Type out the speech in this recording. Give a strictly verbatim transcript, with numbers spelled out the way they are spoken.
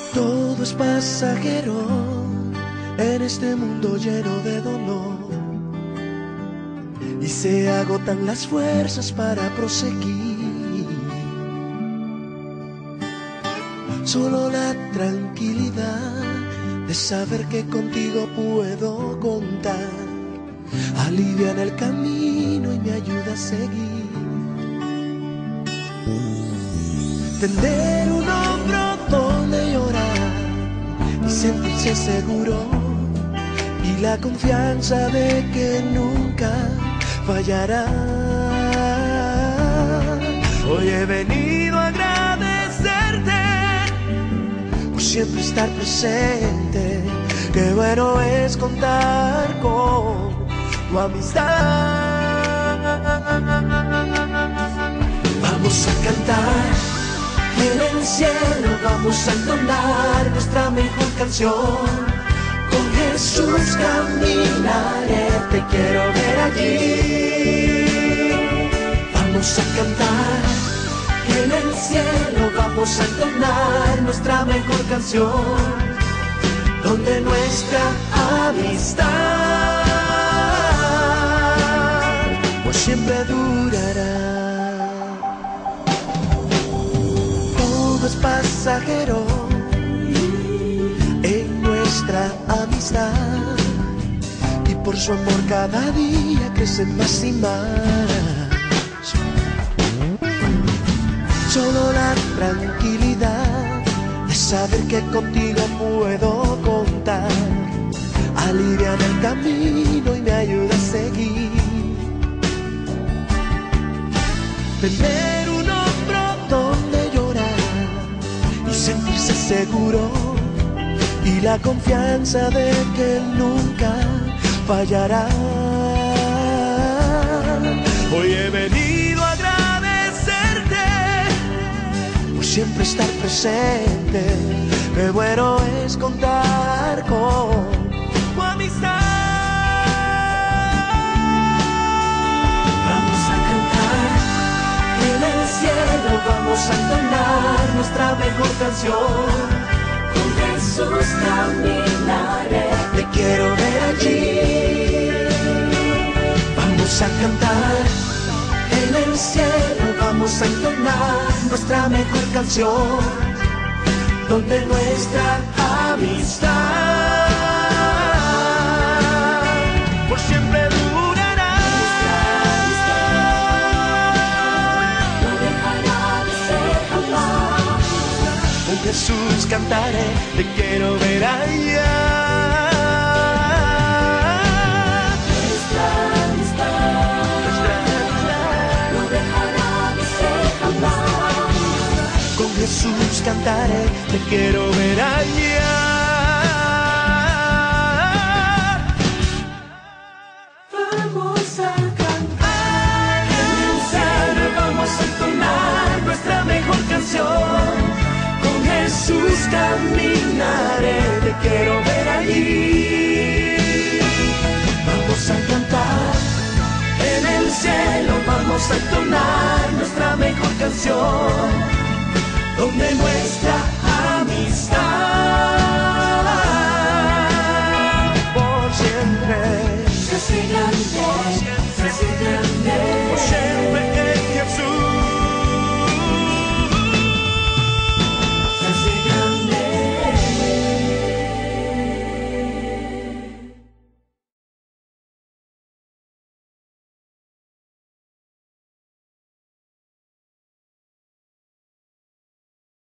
Todo es pasajero en este mundo lleno de dolor, y se agotan las fuerzas para proseguir. Solo la tranquilidad de saber que contigo puedo contar alivia en el camino y me ayuda a seguir. Tender un hombro donde llorar y sentirse seguro, y la confianza de que nunca fallará. Hoy he venido a agradecerte por siempre estar presente. Qué bueno es contar con tu amistad. Vamos a cantar en el cielo, vamos a entonar nuestra mejor canción. Con Jesús caminaré, te quiero ver allí. Vamos a cantar en el cielo, vamos a entonar nuestra mejor canción, donde nuestra amistad por siempre durará. Todo es pasajero en nuestra amistad, y por su amor cada día crece más y más. Solo la tranquilidad de saber que contigo puedo contar alivia en el camino y me ayuda a seguir. Tener un hombro donde llorar y sentirse seguro, y la confianza de que Él nunca fallará. Hoy he venido a agradecerte por siempre estar presente. Qué bueno es contar con tu amistad. Vamos a cantar en el cielo, vamos a entonar nuestra mejor canción. Jesús caminaré, Te quiero ver allí. Vamos a cantar en el cielo, vamos a entonar nuestra mejor canción, donde nuestra amistad por siempre durará. no dejará de ser jamás. Con Jesús cantaré, te quiero ver allá. Nuestra amistad no dejará de ser jamás. Con Jesús cantaré, te quiero ver allá. Vamos a cantar en el cielo, vamos a entonar nuestra mejor canción. Con Jesús caminaré, te quiero ver allí. Vamos a cantar En el cielo vamos a entonar nuestra mejor canción, donde nuestra amistad por siempre. se hace grande.